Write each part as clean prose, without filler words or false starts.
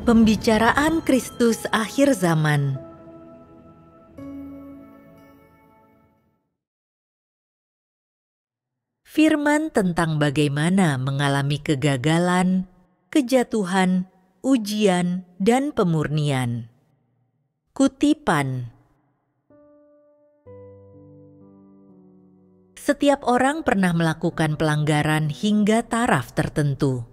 Pembicaraan Kristus akhir zaman. Firman tentang bagaimana mengalami kegagalan, kejatuhan, ujian, dan pemurnian. Kutipan. Setiap orang pernah melakukan pelanggaran hingga taraf tertentu.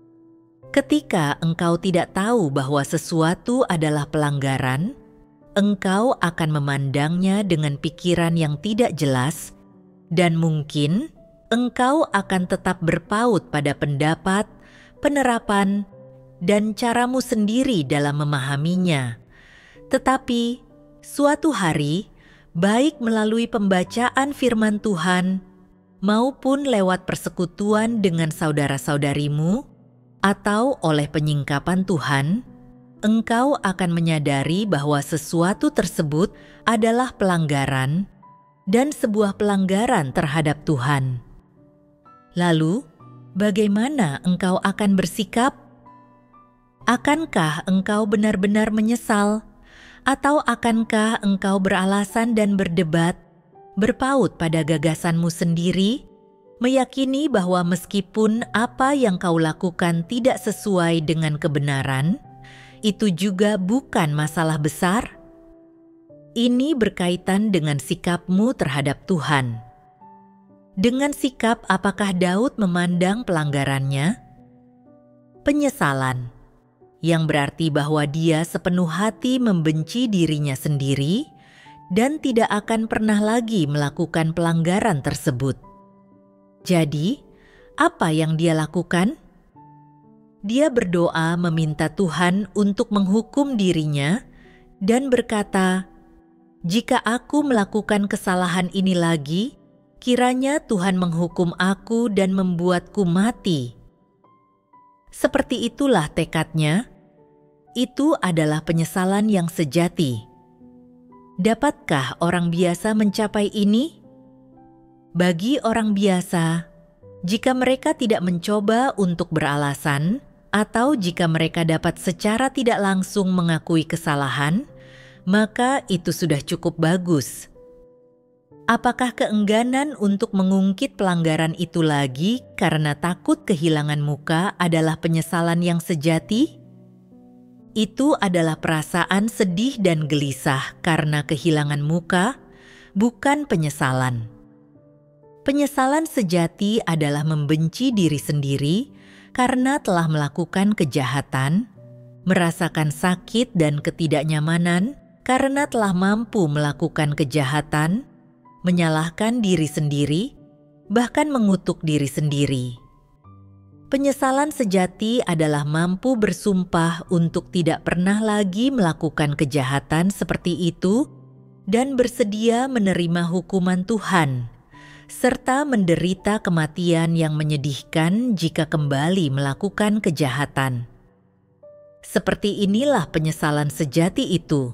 Ketika engkau tidak tahu bahwa sesuatu adalah pelanggaran, engkau akan memandangnya dengan pikiran yang tidak jelas, dan mungkin engkau akan tetap berpaut pada pendapat, penerapan, dan caramu sendiri dalam memahaminya. Tetapi, suatu hari, baik melalui pembacaan firman Tuhan, maupun lewat persekutuan dengan saudara-saudarimu, atau oleh penyingkapan Tuhan, engkau akan menyadari bahwa sesuatu tersebut adalah pelanggaran dan sebuah pelanggaran terhadap Tuhan. Lalu, bagaimana engkau akan bersikap? Akankah engkau benar-benar menyesal? Atau akankah engkau beralasan dan berdebat, berpaut pada gagasanmu sendiri, meyakini bahwa meskipun apa yang kau lakukan tidak sesuai dengan kebenaran, itu juga bukan masalah besar? Ini berkaitan dengan sikapmu terhadap Tuhan. Dengan sikap apakah Daud memandang pelanggarannya? Penyesalan, yang berarti bahwa dia sepenuh hati membenci dirinya sendiri dan tidak akan pernah lagi melakukan pelanggaran tersebut. Jadi, apa yang dia lakukan? Dia berdoa meminta Tuhan untuk menghukum dirinya dan berkata, "Jika aku melakukan kesalahan ini lagi, kiranya Tuhan menghukum aku dan membuatku mati." Seperti itulah tekadnya. Itu adalah penyesalan yang sejati. Dapatkah orang biasa mencapai ini? Bagi orang biasa, jika mereka tidak mencoba untuk beralasan, atau jika mereka dapat secara tidak langsung mengakui kesalahan, maka itu sudah cukup bagus. Apakah keengganan untuk mengungkit pelanggaran itu lagi karena takut kehilangan muka adalah penyesalan yang sejati? Itu adalah perasaan sedih dan gelisah karena kehilangan muka, bukan penyesalan. Penyesalan sejati adalah membenci diri sendiri karena telah melakukan kejahatan, merasakan sakit dan ketidaknyamanan karena telah mampu melakukan kejahatan, menyalahkan diri sendiri, bahkan mengutuk diri sendiri. Penyesalan sejati adalah mampu bersumpah untuk tidak pernah lagi melakukan kejahatan seperti itu dan bersedia menerima hukuman Tuhan, serta menderita kematian yang menyedihkan jika kembali melakukan kejahatan. Seperti inilah penyesalan sejati itu.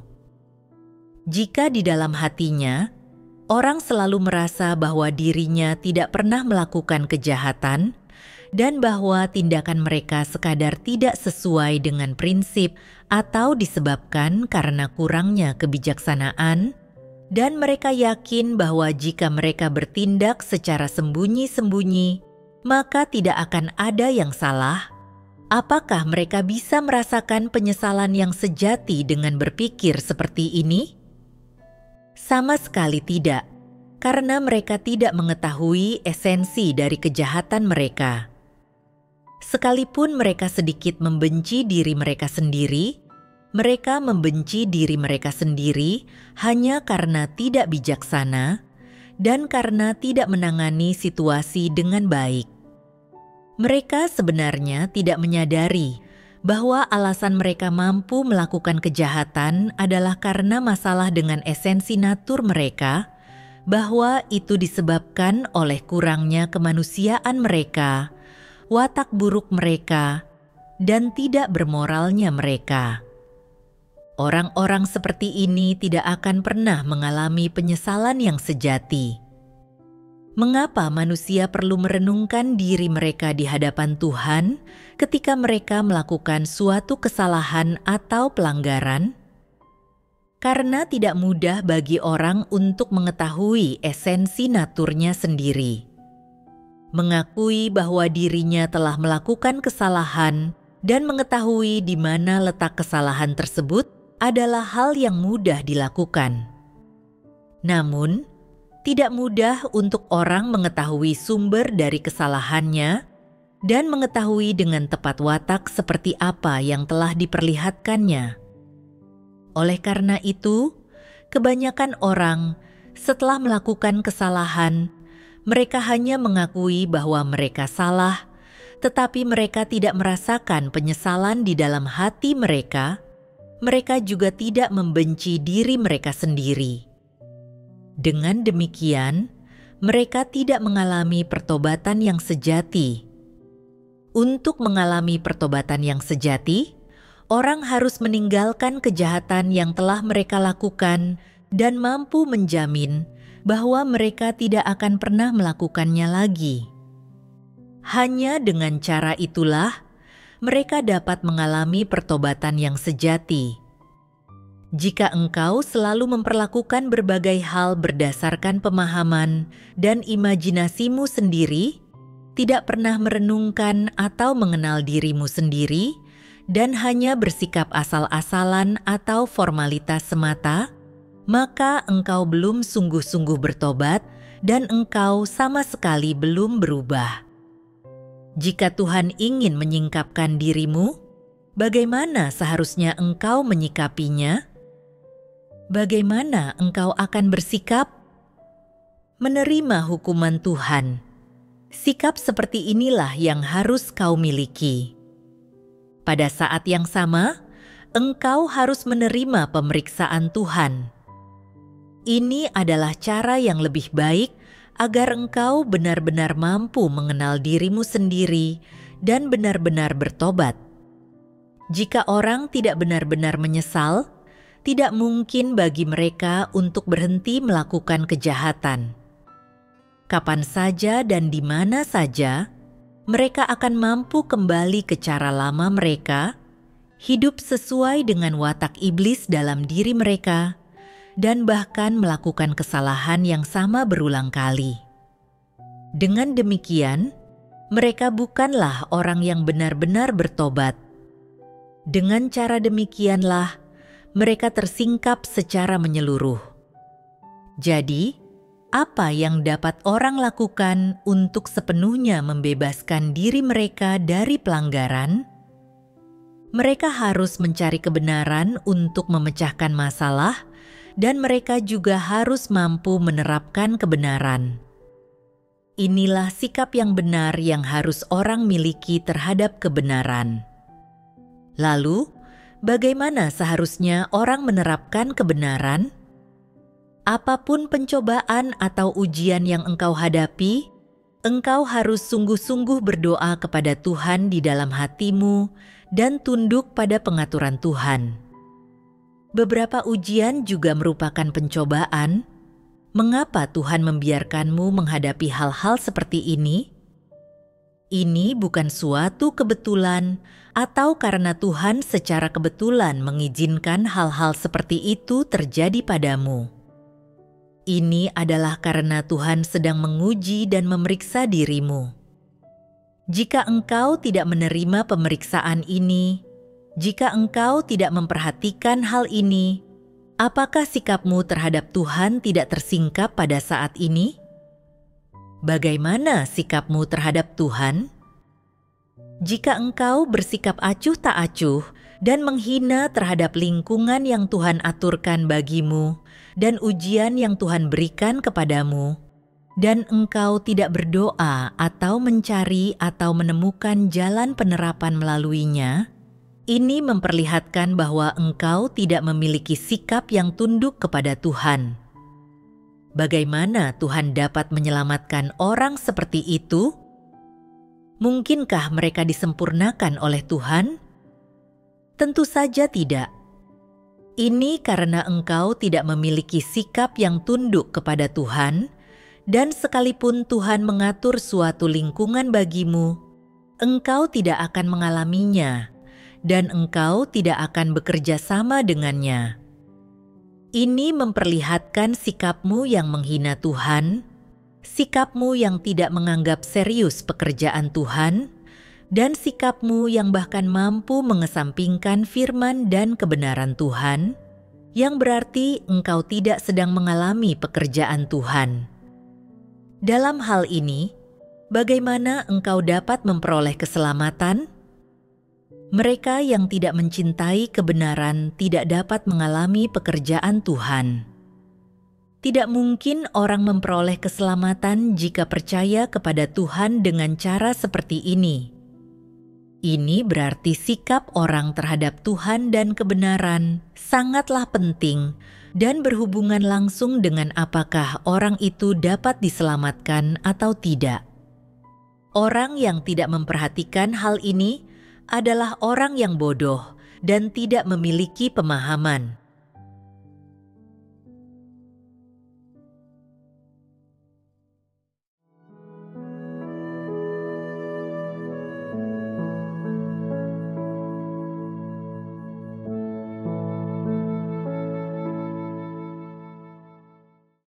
Jika di dalam hatinya, orang selalu merasa bahwa dirinya tidak pernah melakukan kejahatan dan bahwa tindakan mereka sekadar tidak sesuai dengan prinsip atau disebabkan karena kurangnya kebijaksanaan, dan mereka yakin bahwa jika mereka bertindak secara sembunyi-sembunyi, maka tidak akan ada yang salah. Apakah mereka bisa merasakan penyesalan yang sejati dengan berpikir seperti ini? Sama sekali tidak, karena mereka tidak mengetahui esensi dari kejahatan mereka. Sekalipun mereka sedikit membenci diri mereka sendiri, mereka membenci diri mereka sendiri hanya karena tidak bijaksana dan karena tidak menangani situasi dengan baik. Mereka sebenarnya tidak menyadari bahwa alasan mereka mampu melakukan kejahatan adalah karena masalah dengan esensi natur mereka, bahwa itu disebabkan oleh kurangnya kemanusiaan mereka, watak buruk mereka, dan tidak bermoralnya mereka. Orang-orang seperti ini tidak akan pernah mengalami penyesalan yang sejati. Mengapa manusia perlu merenungkan diri mereka di hadapan Tuhan ketika mereka melakukan suatu kesalahan atau pelanggaran? Karena tidak mudah bagi orang untuk mengetahui esensi naturnya sendiri. Mengakui bahwa dirinya telah melakukan kesalahan dan mengetahui di mana letak kesalahan tersebut adalah hal yang mudah dilakukan. Namun, tidak mudah untuk orang mengetahui sumber dari kesalahannya dan mengetahui dengan tepat watak seperti apa yang telah diperlihatkannya. Oleh karena itu, kebanyakan orang setelah melakukan kesalahan, mereka hanya mengakui bahwa mereka salah, tetapi mereka tidak merasakan penyesalan di dalam hati mereka. Mereka juga tidak membenci diri mereka sendiri. Dengan demikian, mereka tidak mengalami pertobatan yang sejati. Untuk mengalami pertobatan yang sejati, orang harus meninggalkan kejahatan yang telah mereka lakukan dan mampu menjamin bahwa mereka tidak akan pernah melakukannya lagi. Hanya dengan cara itulah mereka dapat mengalami pertobatan yang sejati. Jika engkau selalu memperlakukan berbagai hal berdasarkan pemahaman dan imajinasimu sendiri, tidak pernah merenungkan atau mengenal dirimu sendiri, dan hanya bersikap asal-asalan atau formalitas semata, maka engkau belum sungguh-sungguh bertobat dan engkau sama sekali belum berubah. Jika Tuhan ingin menyingkapkan dirimu, bagaimana seharusnya engkau menyikapinya? Bagaimana engkau akan bersikap? Menerima hukuman Tuhan. Sikap seperti inilah yang harus kau miliki. Pada saat yang sama, engkau harus menerima pemeriksaan Tuhan. Ini adalah cara yang lebih baik agar engkau benar-benar mampu mengenal dirimu sendiri dan benar-benar bertobat. Jika orang tidak benar-benar menyesal, tidak mungkin bagi mereka untuk berhenti melakukan kejahatan. Kapan saja dan di mana saja, mereka akan mampu kembali ke cara lama mereka, hidup sesuai dengan watak iblis dalam diri mereka, dan bahkan melakukan kesalahan yang sama berulang kali. Dengan demikian, mereka bukanlah orang yang benar-benar bertobat. Dengan cara demikianlah, mereka tersingkap secara menyeluruh. Jadi, apa yang dapat orang lakukan untuk sepenuhnya membebaskan diri mereka dari pelanggaran? Mereka harus mencari kebenaran untuk memecahkan masalah, dan mereka juga harus mampu menerapkan kebenaran. Inilah sikap yang benar yang harus orang miliki terhadap kebenaran. Lalu, bagaimana seharusnya orang menerapkan kebenaran? Apapun pencobaan atau ujian yang engkau hadapi, engkau harus sungguh-sungguh berdoa kepada Tuhan di dalam hatimu dan tunduk pada pengaturan Tuhan. Beberapa ujian juga merupakan pencobaan. Mengapa Tuhan membiarkanmu menghadapi hal-hal seperti ini? Ini bukan suatu kebetulan atau karena Tuhan secara kebetulan mengizinkan hal-hal seperti itu terjadi padamu. Ini adalah karena Tuhan sedang menguji dan memeriksa dirimu. Jika engkau tidak menerima pemeriksaan ini, jika engkau tidak memperhatikan hal ini, apakah sikapmu terhadap Tuhan tidak tersingkap pada saat ini? Bagaimana sikapmu terhadap Tuhan? Jika engkau bersikap acuh tak acuh dan menghina terhadap lingkungan yang Tuhan aturkan bagimu dan ujian yang Tuhan berikan kepadamu, dan engkau tidak berdoa atau mencari atau menemukan jalan penerapan melaluinya, ini memperlihatkan bahwa engkau tidak memiliki sikap yang tunduk kepada Tuhan. Bagaimana Tuhan dapat menyelamatkan orang seperti itu? Mungkinkah mereka disempurnakan oleh Tuhan? Tentu saja tidak. Ini karena engkau tidak memiliki sikap yang tunduk kepada Tuhan, Dan sekalipun Tuhan mengatur suatu lingkungan bagimu, engkau tidak akan mengalaminya, dan engkau tidak akan bekerja sama dengannya. Ini memperlihatkan sikapmu yang menghina Tuhan, sikapmu yang tidak menganggap serius pekerjaan Tuhan, dan sikapmu yang bahkan mampu mengesampingkan firman dan kebenaran Tuhan, yang berarti engkau tidak sedang mengalami pekerjaan Tuhan. Dalam hal ini, bagaimana engkau dapat memperoleh keselamatan? Mereka yang tidak mencintai kebenaran tidak dapat mengalami pekerjaan Tuhan. Tidak mungkin orang memperoleh keselamatan jika percaya kepada Tuhan dengan cara seperti ini. Ini berarti sikap orang terhadap Tuhan dan kebenaran sangatlah penting dan berhubungan langsung dengan apakah orang itu dapat diselamatkan atau tidak. Orang yang tidak memperhatikan hal ini adalah orang yang bodoh dan tidak memiliki pemahaman.